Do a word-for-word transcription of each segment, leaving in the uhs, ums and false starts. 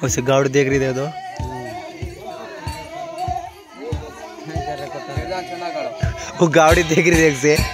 उसे गाउड देख रही दे दो वो गावड़ी देख रही देख से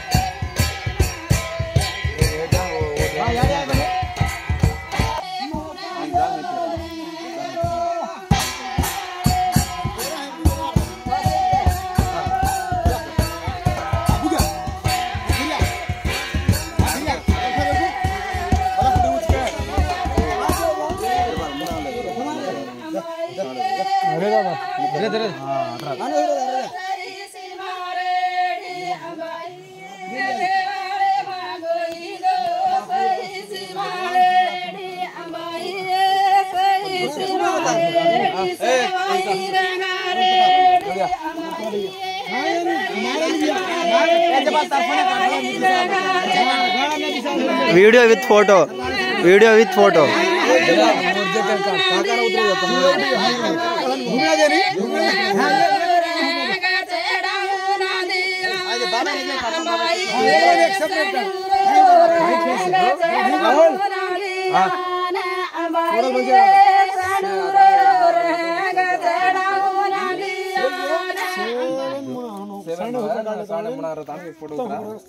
धीरे धीरे video with photo video with photo बना रहा था फोटो